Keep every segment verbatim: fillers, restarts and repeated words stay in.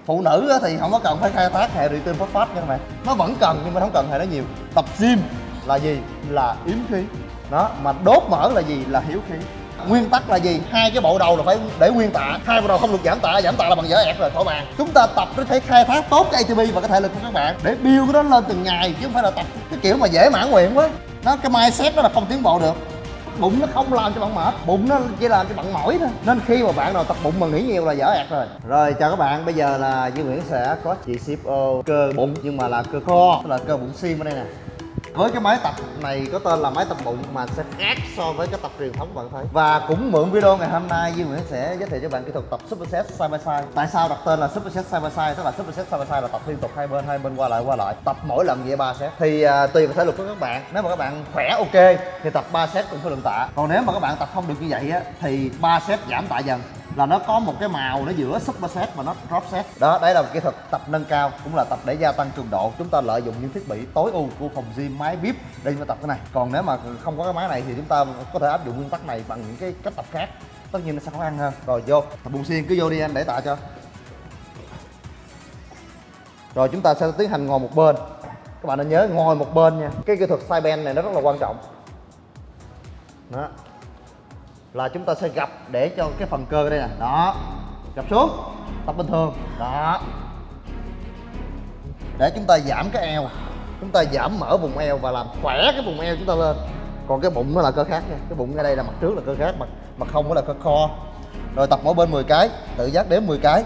Phụ nữ thì không có cần phải khai thác hệ retin phosphate nha các bạn, nó vẫn cần nhưng mà không cần hệ nó nhiều. Tập gym là gì? Là yếm khí. Đó, mà đốt mỡ là gì? Là hiếu khí. Nguyên tắc là gì? Hai cái bộ đầu là phải để nguyên tạ, hai bộ đầu không được giảm tạ, giảm tạ là bằng dở ẹt rồi khỏi bàn. Chúng ta tập để phải khai thác tốt cái a tê pê và cái thể lực của các bạn để build cái đó lên từng ngày, chứ không phải là tập cái kiểu mà dễ mãn nguyện quá. Nó cái mindset đó là không tiến bộ được. Bụng nó không làm cho bạn mệt, bụng nó chỉ làm cho bạn mỏi thôi. Nên khi mà bạn nào tập bụng mà nghĩ nhiều là dở ẹt rồi. Rồi chào các bạn, bây giờ là Duy Nguyễn sẽ có chị ship ô cơ bụng nhưng mà là cơ kho, tức là cơ bụng sim ở đây nè. Với cái máy tập này có tên là máy tập bụng mà sẽ khác so với cái tập truyền thống bạn thấy. Và cũng mượn video ngày hôm nay Duy Nguyễn sẽ giới thiệu cho bạn kỹ thuật tập superset side by side. Tại sao đặt tên là superset side by side? Tức là superset side by side là tập liên tục hai bên, hai bên qua lại qua lại, tập mỗi lần vậy ba set. Thì uh, tùy vào thể lực của các bạn. Nếu mà các bạn khỏe ok thì tập ba set cùng khối lượng tạ. Còn nếu mà các bạn tập không được như vậy á thì ba set giảm tạ dần, là nó có một cái màu nó giữa super set và nó drop set. Đó, đây là một kỹ thuật tập nâng cao, cũng là tập để gia tăng cường độ. Chúng ta lợi dụng những thiết bị tối ưu của phòng gym, máy bếp để mà tập cái này. Còn nếu mà không có cái máy này thì chúng ta có thể áp dụng nguyên tắc này bằng những cái cách tập khác. Tất nhiên nó sẽ khó ăn hơn. Rồi vô, tập bụng xiên cứ vô đi anh, để tạ cho. Rồi chúng ta sẽ tiến hành ngồi một bên. Các bạn nên nhớ ngồi một bên nha. Cái kỹ thuật side bend này nó rất là quan trọng. Đó, là chúng ta sẽ gập để cho cái phần cơ đây nè, đó, gập xuống, tập bình thường, đó, để chúng ta giảm cái eo, chúng ta giảm mỡ vùng eo và làm khỏe cái vùng eo chúng ta lên. Còn cái bụng nó là cơ khác nha, cái bụng ngay đây là mặt trước là cơ khác, mặt mặt không đó là cơ kho. Rồi tập mỗi bên mười cái, tự giác đếm mười cái.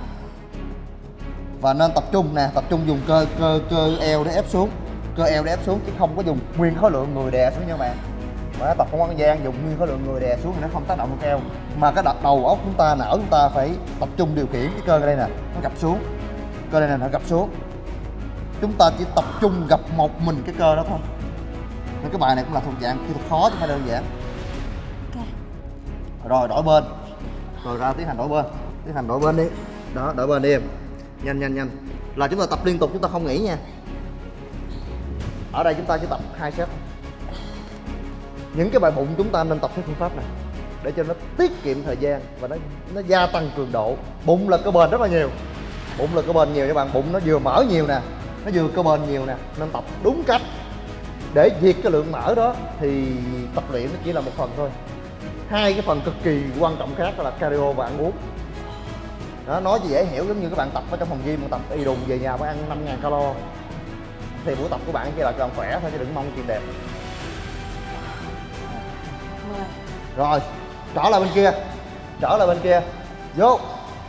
Và nên tập trung nè, tập trung dùng cơ cơ cơ eo để ép xuống, cơ eo để ép xuống chứ không có dùng nguyên khối lượng người đè xuống nha các bạn. Mà tập không ăn gian dùng nguyên khối lượng người đè xuống thì nó không tác động vào eo, mà cái đầu óc chúng ta, não chúng ta phải tập trung điều khiển cái cơ đây nè, nó gập xuống, cơ đây nè nó gập xuống. Chúng ta chỉ tập trung gập một mình cái cơ đó thôi. Nên cái bài này cũng là thuộc dạng kỹ thuật khó chứ không phải đơn giản. Okay. Rồi đổi bên, rồi ra tiến hành đổi bên, tiến hành đổi bên đi. Đó, đổi bên đi em, nhanh nhanh nhanh. Là chúng ta tập liên tục, chúng ta không nghỉ nha. Ở đây chúng ta chỉ tập hai set. Những cái bài bụng chúng ta nên tập cái phương pháp này để cho nó tiết kiệm thời gian và nó nó gia tăng cường độ. Bụng là cơ bền rất là nhiều, bụng là cơ bền nhiều các bạn. Bụng nó vừa mỡ nhiều nè, nó vừa cơ bền nhiều nè, nên tập đúng cách để diệt cái lượng mỡ đó. Thì tập luyện nó chỉ là một phần thôi. Hai cái phần cực kỳ quan trọng khác là cardio và ăn uống. Đó, nói cho dễ hiểu, giống như các bạn tập ở trong phòng gym, tập y đùng về nhà phải ăn năm ngàn calo thì buổi tập của bạn chỉ là cho bạn khỏe thôi chứ đừng mong chuyện đẹp. Rồi, trở lại bên kia, trở lại bên kia, vô.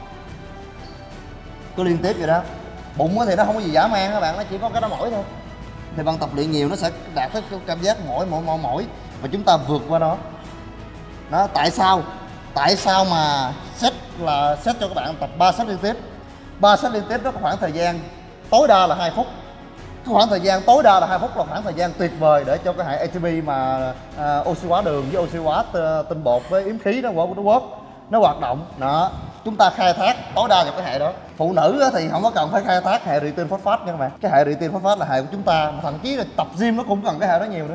Cứ liên tiếp vậy đó. Bụng thì nó không có gì dã man các bạn, nó chỉ có cái đó mỏi thôi. Thì bạn tập luyện nhiều nó sẽ đạt tới cảm giác mỏi, mỏi, mỏi, mỏi. Và chúng ta vượt qua nó. Đó, tại sao? Tại sao mà set là set cho các bạn tập ba set liên tiếp. ba set liên tiếp đó có khoảng thời gian tối đa là hai phút. Cái khoảng thời gian tối đa là hai phút là khoảng thời gian tuyệt vời để cho cái hệ a tê pê mà à, oxy hóa đường với oxy hóa tinh bột với yếm khí nó nó quất, nó hoạt động. Đó, chúng ta khai thác tối đa vào cái hệ đó. Phụ nữ thì không có cần phải khai thác hệ retin phosphate nha các bạn. Cái hệ retin phosphate là hệ của chúng ta, mà thậm chí là tập gym nó cũng cần cái hệ đó nhiều nữa.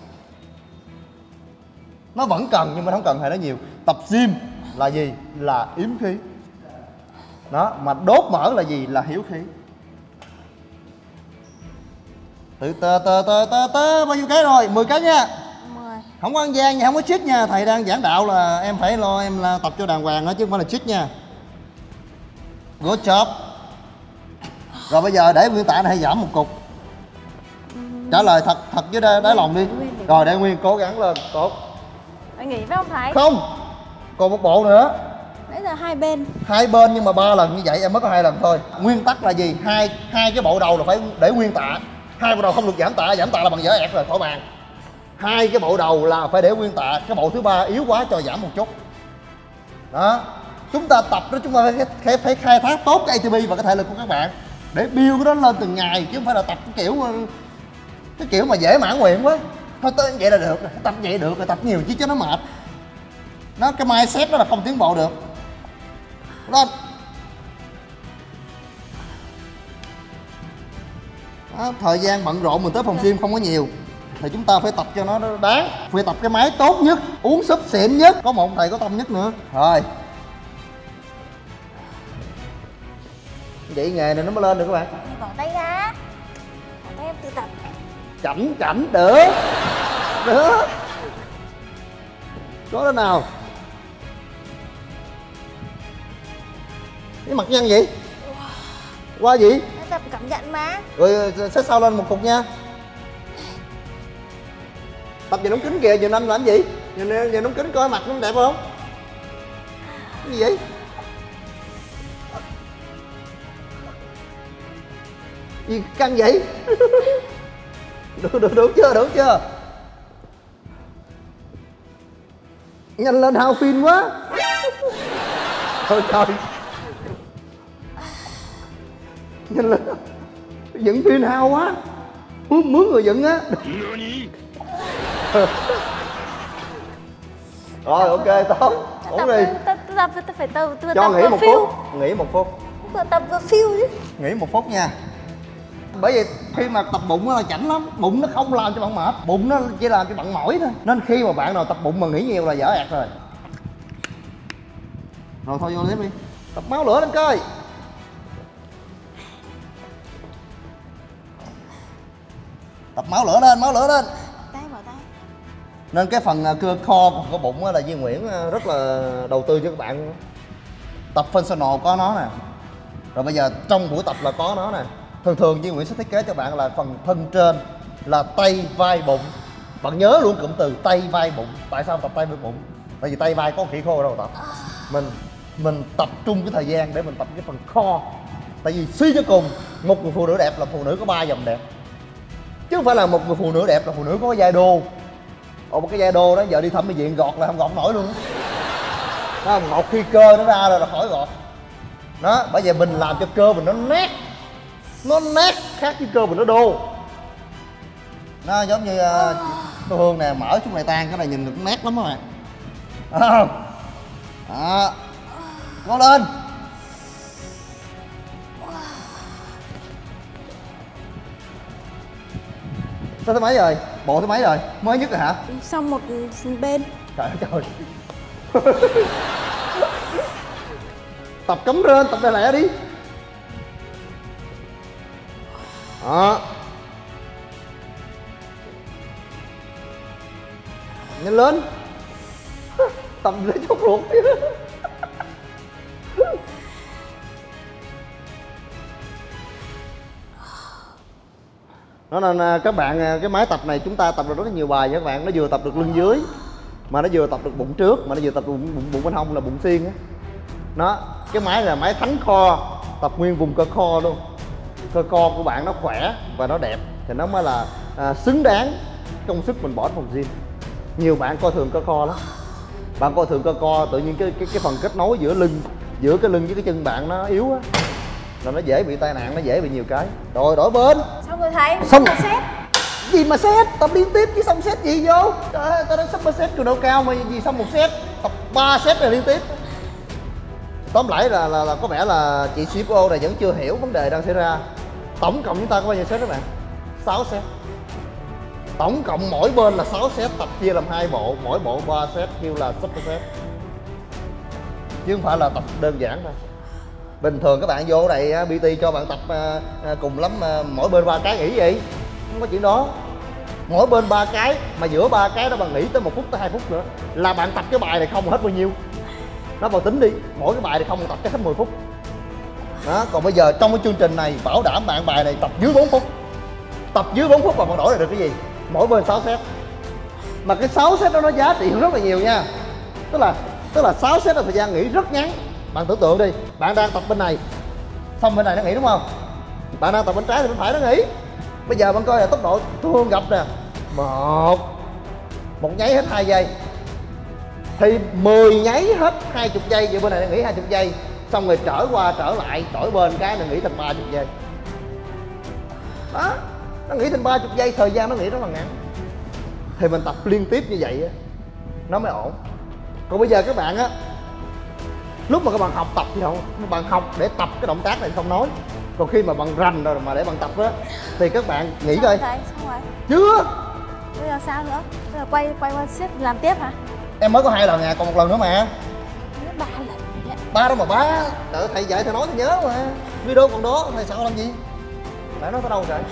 Nó vẫn cần nhưng mà không cần hệ đó nhiều. Tập gym là gì? Là yếm khí. Đó, mà đốt mỡ là gì? Là hiếu khí. Từ tờ tờ tờ tờ tờ bao nhiêu cái rồi? mười cái nha. mười. Không có ăn gian nha, không có cheat nha. Thầy đang giảng đạo là em phải lo em là tập cho đàng hoàng đó chứ không phải là cheat nha. Good job. Rồi bây giờ để nguyên tạ này giảm một cục. Trả lời thật thật với đáy, đáy lòng đi. Rồi để nguyên cố gắng lên, tốt. Anh nghỉ phải không thầy? Không. Còn một bộ nữa. Nãy giờ hai bên. Hai bên nhưng mà ba lần như vậy em mới có hai lần thôi. Nguyên tắc là gì? Hai hai cái bộ đầu là phải để nguyên tạ. Hai bộ đầu không được giảm tạ, giảm tạ là bằng dở ẹt rồi khỏi bàn. Hai cái bộ đầu là phải để nguyên tạ, cái bộ thứ ba yếu quá cho giảm một chút. Đó, chúng ta tập đó, chúng ta phải, phải, phải khai thác tốt cái a tê pê và cái thể lực của các bạn để build cái đó lên từng ngày, chứ không phải là tập cái kiểu cái kiểu mà dễ mãn nguyện quá. Thôi tới vậy là được, tập vậy được rồi, tập nhiều chứ cho nó mệt. Nó cái mindset đó là không tiến bộ được. Lên. Đó, thời gian bận rộn mình tới phòng gym không có nhiều thì chúng ta phải tập cho nó đáng, phải tập cái máy tốt nhất, uống súp xịn nhất, có một thầy có tâm nhất nữa. Rồi Vậy nghề này nó mới lên được các bạn. Bỏ tay ra. Bỏ tay em tự tập. Chảnh chảnh được. Được. Có thế nào? Cái mặt nhăn vậy? Qua gì? Em tập cảm nhận mà. Rồi xếp sau lên một cục nha. Tập về đóng kính kìa, giờ anh làm gì? Giờ, giờ đóng kính coi mặt nó đẹp không? Cái gì vậy? Gì căng vậy? Được, được, được chưa, được chưa? Nhanh lên hao phim quá. Thôi trời. Nhanh lên. Dựng phim hao quá. Mướn, mướn người dựng á. Rồi ok tốt. Uống đi. Tập tập phải tập vừa cho tập nghỉ vừa một phiêu. phút. Nghỉ một phút. Vừa tập vừa phiêu chứ. Nghỉ một phút nha. Bởi vì khi mà tập bụng là chảnh lắm. Bụng nó không làm cho bạn mệt. Bụng nó chỉ làm cho bạn mỏi thôi. Nên khi mà bạn nào tập bụng mà nghỉ nhiều là dở ẹt rồi. Rồi thôi vô tiếp đi. Tập máu lửa lên coi. Tập máu lửa lên, máu lửa lên. Tay bỏ tay. Nên cái phần cơ kho của cái bụng là Duy Nguyễn rất là đầu tư cho các bạn. Tập functional có nó nè. Rồi bây giờ trong buổi tập là có nó nè. Thường thường Duy Nguyễn sẽ thiết kế cho bạn là phần thân trên là tay, vai, bụng. Bạn nhớ luôn cụm từ tay, vai, bụng. Tại sao tập tay, vai, bụng? Tại vì tay, vai có khỉ khô đâu tập. Mình mình tập trung cái thời gian để mình tập cái phần kho. Tại vì suy cho cùng, một người phụ nữ đẹp là phụ nữ có ba dòng đẹp. Chứ không phải là một người phụ nữ đẹp là phụ nữ có giai đô. Ồ, một cái giai đô đó giờ đi thẩm mỹ viện gọt là không gọt nổi luôn. Đó, một khi cơ nó ra rồi là khỏi gọt. Đó, bởi vậy mình làm cho cơ mình nó nét. Nó nét khác với cơ mình nó đô. Nó giống như uh, cô Hương nè, mở chút này tan, cái này nhìn được nét lắm các bạn. Đó. Đó. Cố lên. Sao thứ mấy rồi? Bộ thứ mấy rồi? Mới nhất rồi hả? Xong một bên. Trời ơi trời. Tập cấm rên, tập lẹ lẹ đi. Đó. Nhanh lên. Tập lấy chốt ruột. Đó nên các bạn, cái máy tập này chúng ta tập được rất là nhiều bài nha các bạn. Nó vừa tập được lưng dưới, mà nó vừa tập được bụng trước, mà nó vừa tập được bụng, bụng, bụng bên hông là bụng xiên á. Nó, cái máy này là máy thánh kho, tập nguyên vùng cơ kho luôn. Cơ kho của bạn nó khỏe và nó đẹp thì nó mới là à, xứng đáng công sức mình bỏ phòng gym. Nhiều bạn coi thường cơ kho lắm. Bạn coi thường cơ kho tự nhiên cái cái cái phần kết nối giữa lưng, giữa cái lưng với cái chân bạn nó yếu á, là nó dễ bị tai nạn, nó dễ bị nhiều cái. Rồi đổi bên. Xong rồi thầy. Xong rồi set. Gì mà set, tập liên tiếp chứ xong set gì vô. Trời ơi, tao đang super set cường độ cao mà gì xong một set, tập ba set rồi liên tiếp. Tóm lại là, là, là có vẻ là chị xê ép ô này vẫn chưa hiểu vấn đề đang xảy ra. Tổng cộng chúng ta có bao nhiêu set các bạn? sáu set. Tổng cộng mỗi bên là sáu set, tập chia làm hai bộ, mỗi bộ ba set kêu là super set. Chứ không phải là tập đơn giản thôi. Bình thường các bạn vô đây pê tê cho bạn tập uh, cùng lắm uh, mỗi bên ba cái nghỉ gì? Không có chuyện đó. Mỗi bên ba cái mà giữa ba cái đó bạn nghỉ tới một phút tới hai phút nữa là bạn tập cái bài này không hết bao nhiêu. Nó vào tính đi, mỗi cái bài này không tập chắc hết mười phút. Đó, còn bây giờ trong cái chương trình này bảo đảm bạn bài này tập dưới bốn phút. Tập dưới bốn phút mà bạn đổi lại được cái gì? Mỗi bên sáu set. Mà cái sáu set đó nó giá trị rất là nhiều nha. Tức là tức là sáu set là thời gian nghỉ rất ngắn. Bạn tưởng tượng đi, bạn đang tập bên này, xong bên này nó nghỉ đúng không? Bạn đang tập bên trái thì bên phải nó nghỉ. Bây giờ bạn coi là tốc độ Hương gặp nè, một một nháy hết hai giây, thì mười nháy hết hai mươi giây, vậy bên này nó nghỉ hai mươi giây, xong rồi trở qua trở lại đổi bên cái nó nghỉ thành ba mươi giây. Đó, nó nghỉ thành ba mươi giây, thời gian nó nghỉ rất là ngắn. Thì mình tập liên tiếp như vậy á, nó mới ổn. Còn bây giờ các bạn á, lúc mà các bạn học tập thì không, các bạn học để tập cái động tác này không nói. Còn khi mà bạn rành rồi mà để bạn tập á thì các bạn nghĩ coi. Thầy, xong rồi. Chưa. Bây giờ sao nữa? Bây giờ quay quay qua set làm tiếp hả? Em mới có hai lần à, còn một lần nữa mà. Ba lần. Ba đâu mà ba. Trời ơi, thầy dạy thầy nói thầy nhớ mà. video còn đó thầy sao làm gì? Bạn nói tới đâu rồi?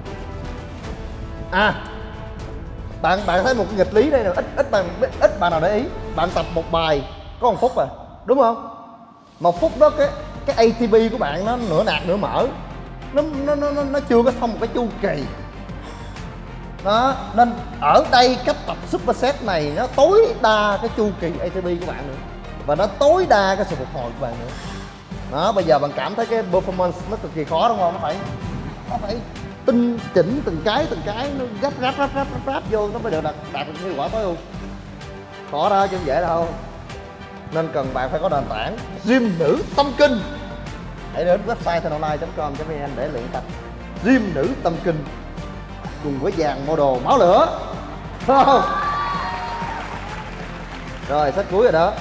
À, bạn bạn thấy một cái nghịch lý đây nè, ít ít bạn ít bạn nào để ý. Bạn tập một bài có một phút à, đúng không? Một phút đó cái cái a tê pê của bạn nó nửa nạc nửa mỡ, nó nó nó nó chưa có thông một cái chu kỳ. Đó, nên ở đây cách tập superset này nó tối đa cái chu kỳ a tê pê của bạn nữa, và nó tối đa cái sự phục hồi của bạn nữa. Đó, bây giờ bạn cảm thấy cái performance nó cực kỳ khó đúng không? Nó phải nó phải tinh chỉnh từng cái từng cái, nó gấp ráp ráp ráp ráp, ráp vô nó mới được đạt, đạt được hiệu quả tối ưu. Khó đó chứ không dễ đâu. Nên cần bạn phải có nền tảng gym nữ tâm kinh. Hãy đến website thenonline chấm com chấm vn để luyện tập gym nữ tâm kinh cùng với dàn model máu lửa. Không? Rồi sách cuối rồi đó.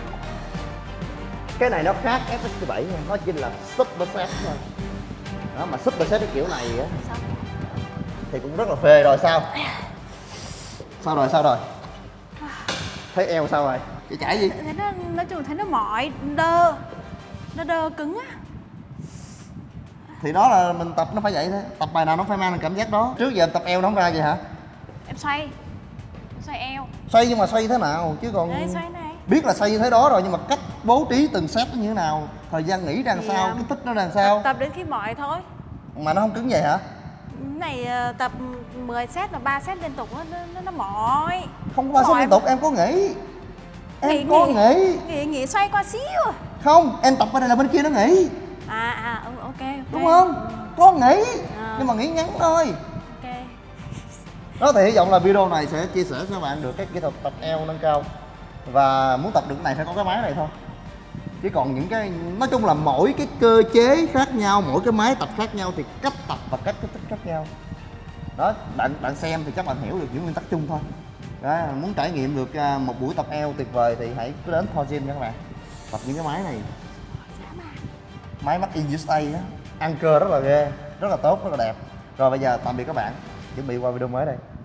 Cái này nó khác ép ét bảy nha, nó chỉ là superset thôi. Đó, mà superset cái kiểu này á thì cũng rất là phê. Rồi sao? Sao rồi sao rồi? Thấy eo sao rồi? Chị chảy gì? Thấy nó, nói chung thấy nó mỏi, đơ. Nó đơ cứng á. Thì đó là mình tập nó phải vậy thôi. Tập bài nào nó phải mang cảm giác đó. Trước giờ em tập eo nó không ra vậy hả? Em xoay xoay eo. Xoay nhưng mà xoay thế nào chứ còn... Đấy, xoay này. Biết là xoay như thế đó rồi nhưng mà cách bố trí từng set nó như thế nào, thời gian nghỉ ra làm sao, um, cái tích nó ra làm sao. Tập đến khi mỏi thôi. Mà nó không cứng vậy hả? Cái này uh, tập mười set và ba set liên tục nó nó, nó mỏi. Không có ba set liên tục, em có nghỉ. Em nghỉ, có nghỉ. nghỉ nghỉ nghỉ xoay qua xíu. Không, em tập bên này là bên kia nó nghỉ. À à ok, okay. Đúng không? Ừ. Có nghỉ à. Nhưng mà nghỉ ngắn thôi. Ok. Đó thì hy vọng là video này sẽ chia sẻ cho bạn được các kỹ thuật tập eo nâng cao. Và muốn tập được cái này phải có cái máy này thôi. Chứ còn những cái, nói chung là mỗi cái cơ chế khác nhau, mỗi cái máy tập khác nhau thì cách tập và cách kích thích khác nhau. Đó, bạn bạn xem thì chắc bạn hiểu được những nguyên tắc chung thôi. Đó, muốn trải nghiệm được một buổi tập eo tuyệt vời thì hãy cứ đến Thor Gym nha các bạn. Tập những cái máy này. Máy made in u ét a á, ăn cơ rất là ghê, rất là tốt, rất là đẹp. Rồi bây giờ tạm biệt các bạn, chuẩn bị qua video mới đây.